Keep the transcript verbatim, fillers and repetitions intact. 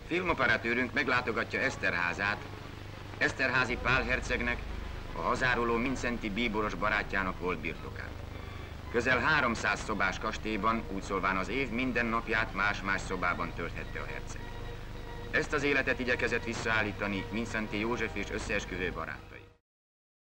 Filmoperatőrünk meglátogatja Eszterházát, Eszterházy Pál hercegnek, a hazáruló Mindszenty bíboros barátjának volt birtokát. Közel háromszáz szobás kastélyban, úgy szólván az év minden napját más-más szobában tölthette a herceg. Ezt az életet igyekezett visszaállítani Mindszenty József és összeesküvő barátai.